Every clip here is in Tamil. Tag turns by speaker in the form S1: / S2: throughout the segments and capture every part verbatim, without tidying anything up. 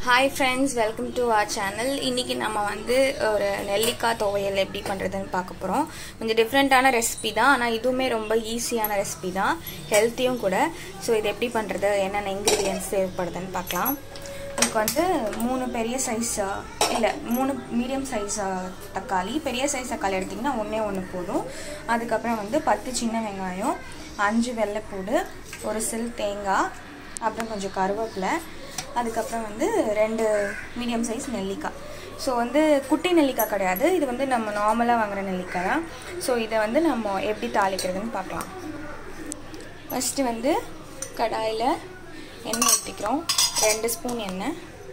S1: Hi friends, welcome to our channel. இன்னைக்கு நம்ம வந்து ஒரு நெல்லிக்காய் துவையல் எப்படி பண்றதுன்னு பார்க்க போறோம். கொஞ்சம் டிஃபரண்டான ரெசிபி தான், ஆனா இதுவுமே ரொம்ப ஈஸியான ரெசிபி தான், ஹெல்த்தியும் கூட. சோ இது எப்படி பண்றது, என்னென்ன இன்கிரிடியன்ட்ஸ் தேவைப்படுதுன்னு பார்க்கலாம். இதுக்கு வந்து மூணு பெரிய சைஸ் இல்ல மூணு மீடியம் சைஸ் தக்காளி, பெரிய சைஸ் தக்காளி எடுத்தீங்கன்னா ஒண்ணே ஒண்ணு போதும். அதுக்கு அப்புறம் வந்து பத்து சின்ன வெங்காயம், அஞ்சு வெள்ளைப்பூடு, ஒரு சில் தேங்காய், அப்புறம் கொஞ்சம் கருவேப்பிலை, அதுக்கப்புறம் வந்து ரெண்டு மீடியம் சைஸ் நெல்லிக்காய். ஸோ வந்து குட்டி நெல்லிக்காய் கிடையாது, இது வந்து நம்ம நார்மலாக வாங்குகிற நெல்லிக்காய் தான். ஸோ இதை வந்து நம்ம எப்படி தாளிக்கிறதுன்னு பார்க்கலாம். ஃபஸ்ட்டு வந்து கடாயில் எண்ணெய் ஊற்றிக்கிறோம், ரெண்டு ஸ்பூன் எண்ணெய்.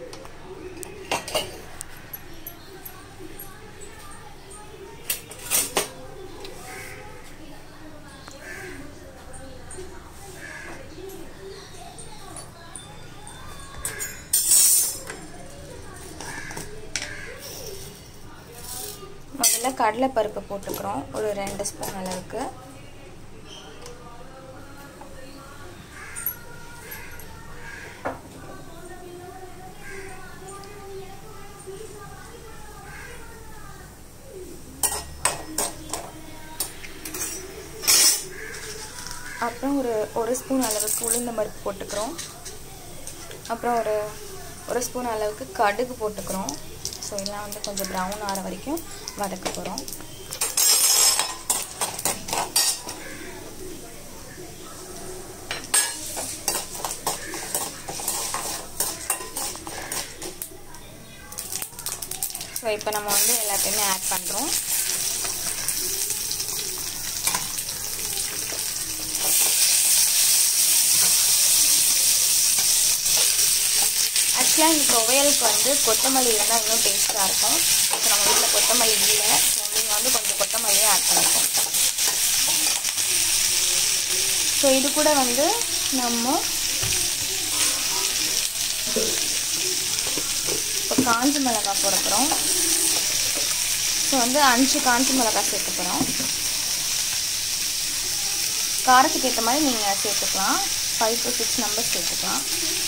S1: முதல்ல கடலை பருப்பு போட்டுக்கிறோம், ஒரு ரெண்டு ஸ்பூன் அளவுக்கு. அப்புறம் ஒரு ஒரு ஸ்பூன் அளவுக்கு உளுந்தம் பருப்பு போட்டுக்கிறோம். அப்புறம் ஒரு ஒரு ஸ்பூன் அளவுக்கு கடுகு போட்டுக்கிறோம். ஸோ இதெல்லாம் வந்து கொஞ்சம் ப்ரௌன் ஆகிற வரைக்கும் வதக்க போகிறோம். ஸோ இப்போ நம்ம வந்து எல்லாத்தையுமே ஆட் பண்ணுறோம். ஆக்சுவலாக இந்த துவையலுக்கு வந்து கொத்தமல்லி இருந்தால் இன்னும் டேஸ்ட்டாக இருக்கும். ஸோ நம்ம வீட்டில் கொத்தமல்லி இல்லை, ஸோ நீங்கள் வந்து கொஞ்சம் கொத்தமல்லியே ஆட் பண்ணிப்போம். ஸோ இது கூட வந்து நம்ம இப்போ காஞ்சி மிளகாய் போட போகிறோம். ஸோ வந்து அஞ்சு காஞ்சி மிளகாய் சேர்க்க போகிறோம். காரத்துக்கு ஏற்ற மாதிரி நீங்கள் சேர்த்துக்கலாம், ஃபைவ் டு சிக்ஸ் நம்பர்ஸ் சேர்த்துக்கலாம்.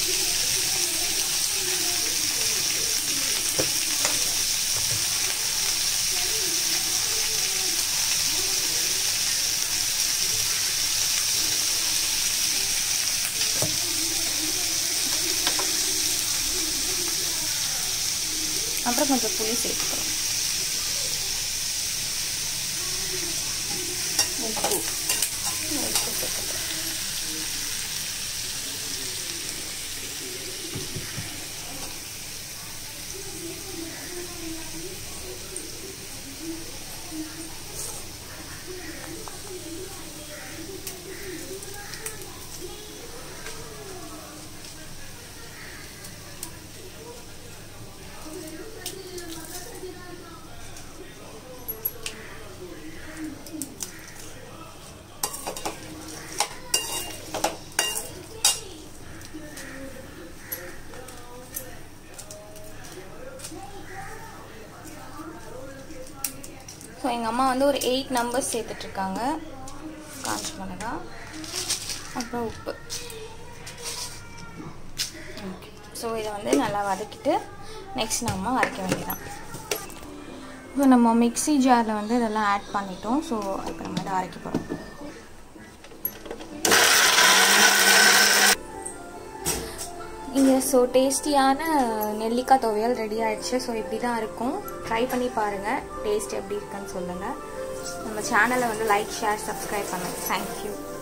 S1: அப்புறம் கொஞ்சம் புளி சேர்த்துக்கிறோம், உப்பு உப்பு சேர்த்துக்கிறோம். ஸோ எங்கள் அம்மா வந்து ஒரு எயிட் நம்பர்ஸ் சேர்த்துட்ருக்காங்க காஞ்சி மிளகா, அப்புறம் உப்பு. ஓகே, ஸோ இதை வந்து நல்லா வதக்கிட்டு நெக்ஸ்ட் நம்ம அரைக்க வேண்டியதான். ஸோ நம்ம மிக்ஸி ஜாரில் வந்து இதெல்லாம் ஆட் பண்ணிட்டோம். ஸோ இப்போ நம்ம இதை அரைக்க போகிறோம். இங்கே ஸோ டேஸ்டியான நெல்லிக்காய் துவையல் ரெடி ஆகிடுச்சு. ஸோ இப்படி தான் இருக்கும், ட்ரை பண்ணி பாருங்கள், டேஸ்ட் எப்படி இருக்குன்னு சொல்லுங்கள். நம்ம சேனலை வந்து லைக், ஷேர், சப்ஸ்கிரைப் பண்ணுங்கள். தேங்க்யூ.